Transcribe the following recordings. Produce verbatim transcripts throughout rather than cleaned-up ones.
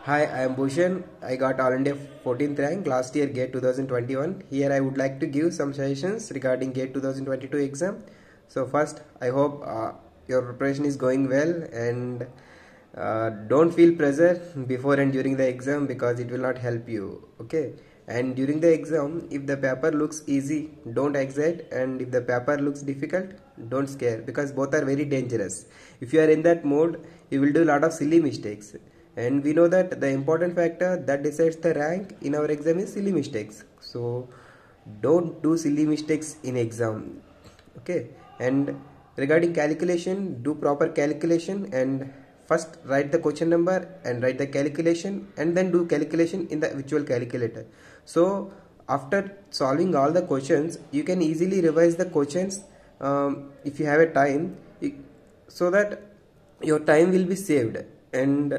Hi, I am Bhushan. I got All India fourteenth rank last year GATE twenty twenty-one. Here I would like to give some suggestions regarding GATE twenty twenty-two exam. So first, I hope uh, your preparation is going well, and uh, don't feel pressure before and during the exam because it will not help you. Okay. And during the exam, if the paper looks easy, don't excite, and if the paper looks difficult, don't scare, because both are very dangerous. If you are in that mode, you will do a lot of silly mistakes, and we know that the important factor that decides the rank in our exam is silly mistakes. So don't do silly mistakes in exam. Okay. And regarding calculation, do proper calculation, and first write the question number and write the calculation, and then do calculation in the virtual calculator. So after solving all the questions, you can easily revise the questions um, if you have a time, so that your time will be saved. And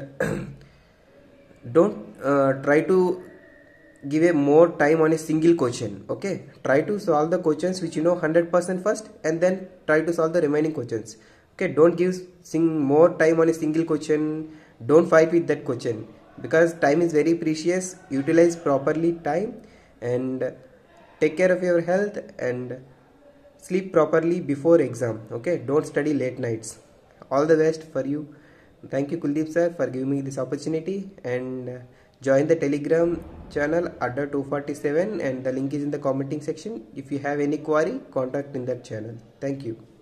don't uh, try to give a more time on a single question. Okay, try to solve the questions which you know one hundred percent first, and then try to solve the remaining questions. Okay, don't give sing more time on a single question. Don't fight with that question, because time is very precious. Utilize properly time, and take care of your health, and sleep properly before exam. Okay, don't study late nights. All the best for you. Thank you, Kuldeep sir, for giving me this opportunity, and uh, join the Telegram channel Adda two forty-seven, and the link is in the commenting section. If you have any query, contact in that channel. Thank you.